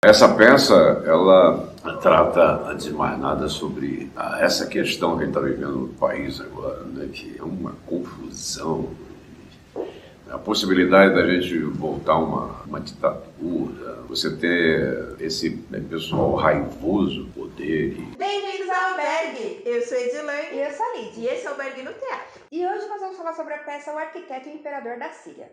Essa peça, ela trata, antes de mais nada, sobre essa questão que a gente está vivendo no país agora, né, que é uma confusão, a possibilidade da gente voltar a uma ditadura, você ter esse pessoal raivoso, poder. Bem-vindos ao Albergue! Eu sou Edilane. E eu sou a Lid. E esse é o Albergue no Teatro. E hoje nós vamos falar sobre a peça O Arquiteto e o Imperador da Síria.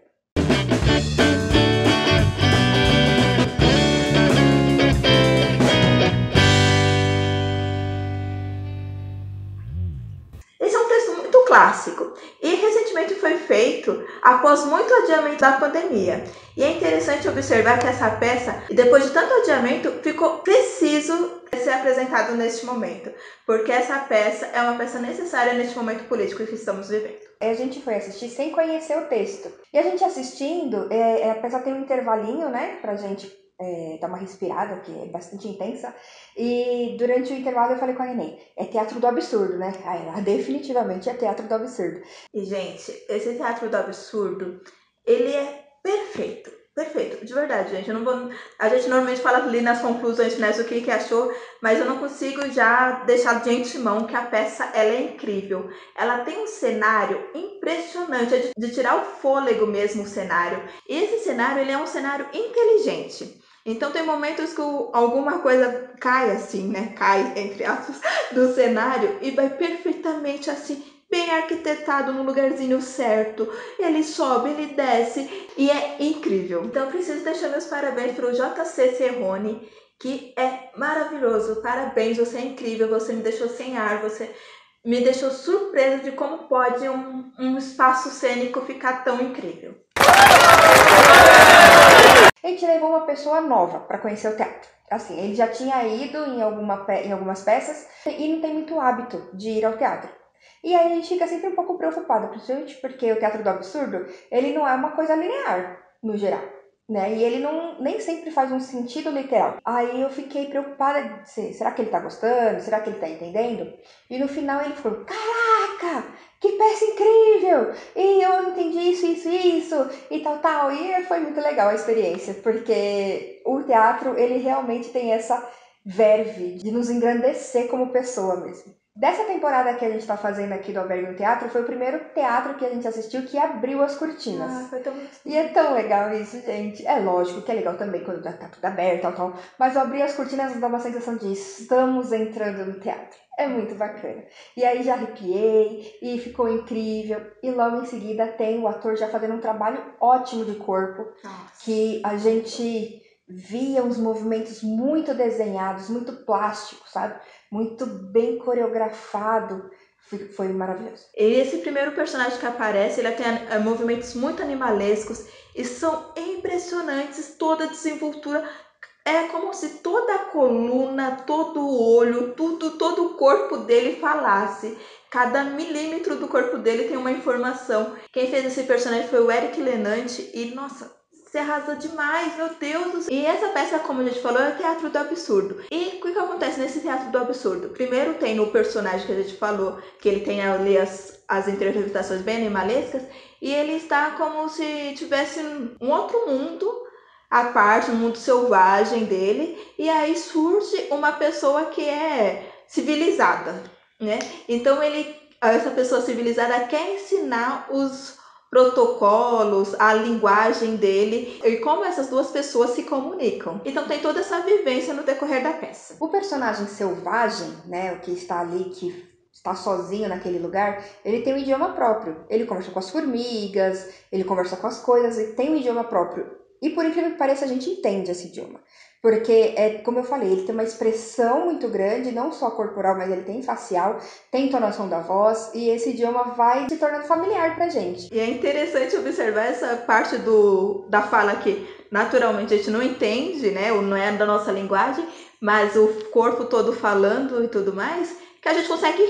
Esse é um texto muito clássico e recentemente foi feito após muito adiamento da pandemia. E é interessante observar que essa peça, depois de tanto adiamento, ficou preciso ser apresentado neste momento, porque essa peça é uma peça necessária neste momento político que estamos vivendo. A gente foi assistir sem conhecer o texto. E a gente assistindo, a peça tem um intervalinho, né, pra gente dar uma respirada, que é bastante intensa. E durante o intervalo eu falei com a Neném, é teatro do absurdo, né? Aí ela, definitivamente é teatro do absurdo. E, gente, esse teatro do absurdo, ele é perfeito. Perfeito, de verdade, gente. A gente normalmente fala ali nas conclusões finais o que achou, mas eu não consigo já deixar de antemão que a peça ela é incrível. Ela tem um cenário impressionante, é de tirar o fôlego mesmo o cenário. E esse cenário ele é um cenário inteligente. Então tem momentos que alguma coisa cai assim, né? Cai, entre aspas, do cenário e vai perfeitamente assim, bem arquitetado no lugarzinho certo. Ele sobe, ele desce e é incrível. Então eu preciso deixar meus parabéns para o JC Serrone, que é maravilhoso. Parabéns, você é incrível, você me deixou sem ar, você me deixou surpresa de como pode um espaço cênico ficar tão incrível. A gente levou uma pessoa nova para conhecer o teatro. Assim, ele já tinha ido em algumas peças e não tem muito hábito de ir ao teatro. E aí a gente fica sempre um pouco preocupada, principalmente porque o teatro do absurdo, ele não é uma coisa linear, no geral, né? E ele nem sempre faz um sentido literal. Aí eu fiquei preocupada, será que ele tá gostando? Será que ele tá entendendo? E no final ele falou, caraca, que peça incrível! E eu entendi isso, e tal. E foi muito legal a experiência, porque o teatro, ele realmente tem essa verve de nos engrandecer como pessoa mesmo. Dessa temporada que a gente tá fazendo aqui do Albergue no Teatro, foi o primeiro teatro que a gente assistiu que abriu as cortinas. Ah, foi tão... E é tão legal isso, gente. É lógico que é legal também quando tá tudo aberto, tal. Mas abrir as cortinas nos dá uma sensação de estamos entrando no teatro. É muito bacana. E aí já arrepiei e ficou incrível. E logo em seguida tem o ator já fazendo um trabalho ótimo de corpo. Nossa. Que a gente via uns movimentos muito desenhados, muito plásticos, sabe? Muito bem coreografado. Foi maravilhoso. E esse primeiro personagem que aparece, ele tem movimentos muito animalescos e são impressionantes, toda a desenvoltura. É como se toda a coluna, todo o olho, todo o corpo dele falasse. Cada milímetro do corpo dele tem uma informação. Quem fez esse personagem foi o Eric Lenante e, nossa, você arrasou demais, meu Deus do céu. E essa peça, como a gente falou, é o teatro do absurdo. E o que acontece nesse teatro do absurdo? Primeiro tem no personagem que a gente falou, que ele tem ali as interpretações bem animalescas, e ele está como se tivesse um outro mundo, a parte, um mundo selvagem dele, e aí surge uma pessoa que é civilizada, né? Então essa pessoa civilizada quer ensinar os protocolos, a linguagem dele e como essas duas pessoas se comunicam. Então tem toda essa vivência no decorrer da peça. O personagem selvagem, né, o que está ali, que está sozinho naquele lugar, ele tem um idioma próprio. Ele conversa com as formigas, ele conversa com as coisas, ele tem um idioma próprio. E por incrível que pareça, a gente entende esse idioma. Porque, como eu falei, ele tem uma expressão muito grande, não só corporal, mas ele tem facial, tem entonação da voz, e esse idioma vai se tornando familiar pra gente. E é interessante observar essa parte da fala que naturalmente a gente não entende, né? Não é da nossa linguagem, mas o corpo todo falando e tudo mais, que a gente consegue rir.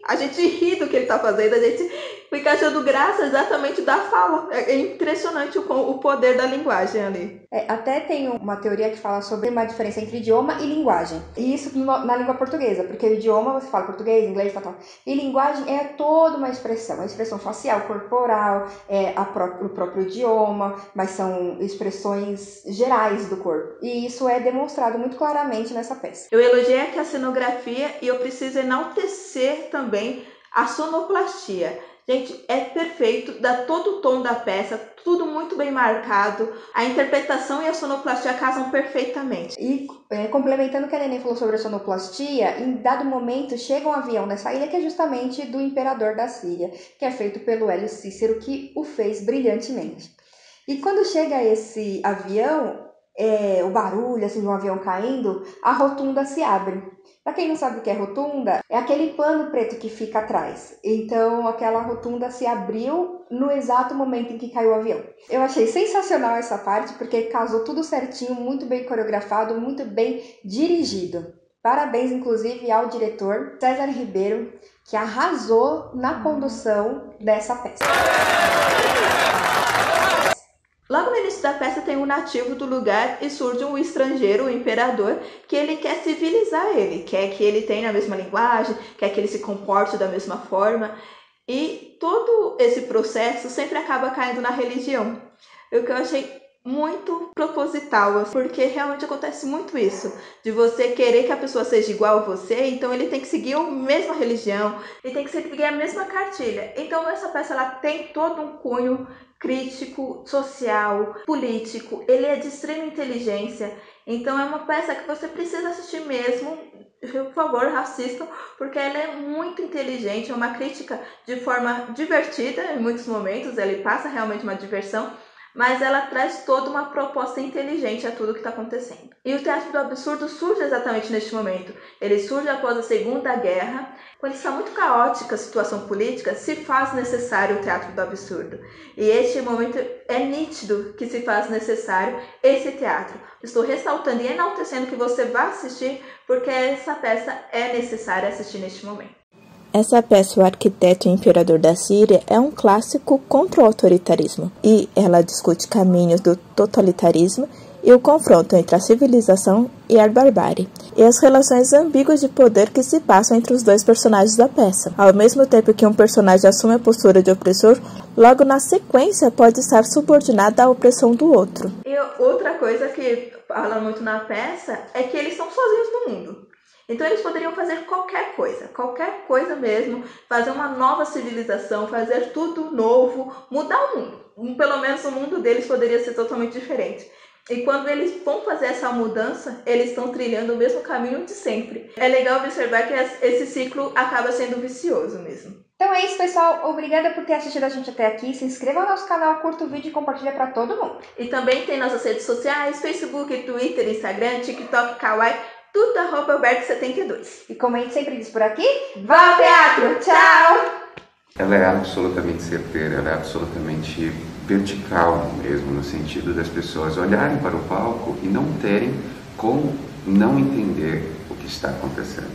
a gente ri do que ele tá fazendo, a gente fica achando graça exatamente da fala. É impressionante o poder da linguagem ali. Até tem uma teoria que fala sobre uma diferença entre idioma e linguagem. E isso na língua portuguesa, porque o idioma você fala português, inglês, tal. E linguagem é toda uma expressão facial, corporal, o próprio idioma, mas são expressões gerais do corpo. E isso é demonstrado muito claramente nessa peça. Eu elogiei aqui a cenografia e eu preciso enaltecer também a sonoplastia. Gente, é perfeito, dá todo o tom da peça, tudo muito bem marcado, a interpretação e a sonoplastia casam perfeitamente. E complementando o que a Nenê falou sobre a sonoplastia, em dado momento chega um avião nessa ilha que é justamente do imperador da Síria, que é feito pelo Hélio Cícero, que o fez brilhantemente. E quando chega esse avião, o barulho assim, de um avião caindo, a rotunda se abre. Para quem não sabe o que é rotunda, é aquele pano preto que fica atrás. Então, aquela rotunda se abriu no exato momento em que caiu o avião. Eu achei sensacional essa parte, porque casou tudo certinho, muito bem coreografado, muito bem dirigido. Parabéns, inclusive, ao diretor César Ribeiro, que arrasou na condução dessa peça. Logo no início da peça tem um nativo do lugar e surge um estrangeiro, o imperador, que ele quer civilizar ele, quer que ele tenha a mesma linguagem, quer que ele se comporte da mesma forma. E todo esse processo sempre acaba caindo na religião. O que eu achei muito proposital, porque realmente acontece muito isso, de você querer que a pessoa seja igual a você, então ele tem que seguir a mesma religião, ele tem que seguir a mesma cartilha. Então essa peça ela tem todo um cunho crítico, social, político, ele é de extrema inteligência, então é uma peça que você precisa assistir mesmo, por favor, assistam, porque ela é muito inteligente, é uma crítica de forma divertida, em muitos momentos, ele passa realmente uma diversão, mas ela traz toda uma proposta inteligente a tudo que está acontecendo. E o teatro do absurdo surge exatamente neste momento. Ele surge após a Segunda Guerra, quando está muito caótica a situação política, se faz necessário o teatro do absurdo. E este momento é nítido que se faz necessário esse teatro. Estou ressaltando e enaltecendo que você vai assistir, porque essa peça é necessária assistir neste momento. Essa peça, O Arquiteto e o Imperador da Síria, é um clássico contra o autoritarismo, e ela discute caminhos do totalitarismo e o confronto entre a civilização e a barbárie, e as relações ambíguas de poder que se passam entre os dois personagens da peça. Ao mesmo tempo que um personagem assume a postura de opressor, logo na sequência pode estar subordinado à opressão do outro. E outra coisa que fala muito na peça é que eles são sozinhos no mundo. Então eles poderiam fazer qualquer coisa mesmo, fazer uma nova civilização, fazer tudo novo, mudar o mundo. Pelo menos o mundo deles poderia ser totalmente diferente. E quando eles vão fazer essa mudança, eles estão trilhando o mesmo caminho de sempre. É legal observar que esse ciclo acaba sendo vicioso mesmo. Então é isso, pessoal. Obrigada por ter assistido a gente até aqui. Se inscreva no nosso canal, curta o vídeo e compartilha para todo mundo. E também tem nossas redes sociais, Facebook, Twitter, Instagram, TikTok, Kawaii, tudo @Alberto72. E como a gente sempre diz por aqui, vá ao teatro! Tchau! Ela é absolutamente certeira, ela é absolutamente vertical mesmo, no sentido das pessoas olharem para o palco e não terem como não entender o que está acontecendo.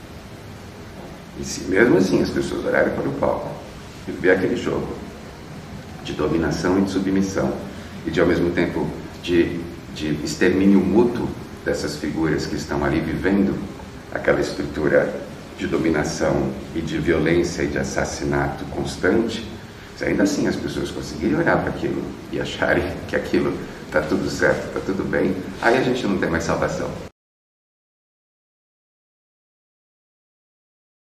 E se mesmo assim as pessoas olharem para o palco e ver aquele jogo de dominação e de submissão, e de ao mesmo tempo de extermínio mútuo dessas figuras que estão ali vivendo aquela estrutura de dominação e de violência e de assassinato constante, se ainda assim as pessoas conseguirem olhar para aquilo e acharem que aquilo está tudo certo, está tudo bem, aí a gente não tem mais salvação.